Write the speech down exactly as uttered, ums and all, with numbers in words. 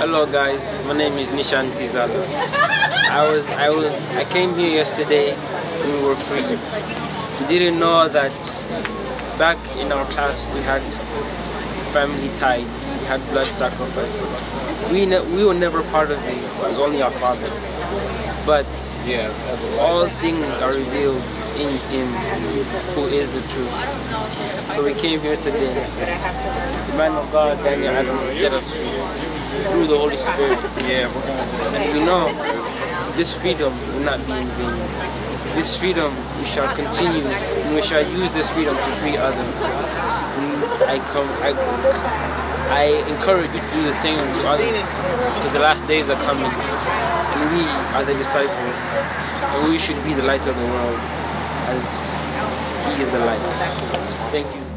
Hello guys, my name is Nishan Tizalo. I was I was I came here yesterday and we were free. We didn't know that back in our past we had family ties, we had blood sacrifices. We ne we were never part of it. It was only our father. But yeah, all things are revealed in Him who is the truth. So we came here today. The man of God, Daniel Adam, set us free through the Holy Spirit. Yeah, and we know this freedom will not be in vain. This freedom we shall continue, and we shall use this freedom to free others. And I come, I, I encourage you to do the same to others, because the last days are coming, and we are the disciples, and we should be the light of the world, as He is the light. Thank you.